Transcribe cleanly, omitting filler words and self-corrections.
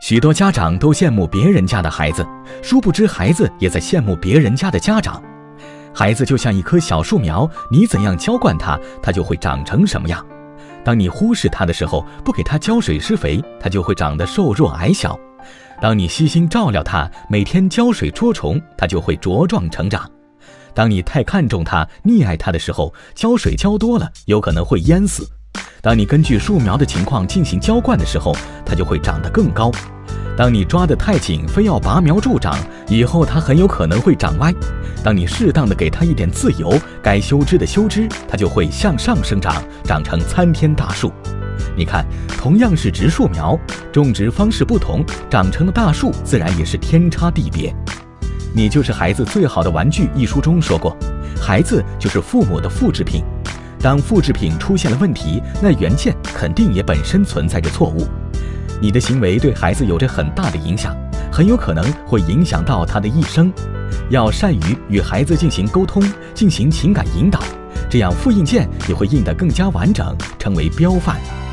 许多家长都羡慕别人家的孩子，殊不知孩子也在羡慕别人家的家长。孩子就像一棵小树苗，你怎样浇灌它，它就会长成什么样。当你忽视它的时候，不给它浇水施肥，它就会长得瘦弱矮小。当你悉心照料它，每天浇水捉虫，它就会茁壮成长。当你太看重它、溺爱它的时候，浇水浇多了，有可能会淹死。当你根据树苗的情况进行浇灌的时候，它就会长得更高。当你抓得太紧，非要拔苗助长，以后它很有可能会长歪。当你适当的给它一点自由，该修枝的修枝，它就会向上生长，长成参天大树。你看，同样是植树苗，种植方式不同，长成的大树自然也是天差地别。你就是孩子最好的玩具一书中说过，孩子就是父母的复制品。当复制品出现了问题，那原件肯定也本身存在着错误。你的行为对孩子有着很大的影响，很有可能会影响到他的一生。要善于与孩子进行沟通，进行情感引导，这样复印件也会印得更加完整，成为标范。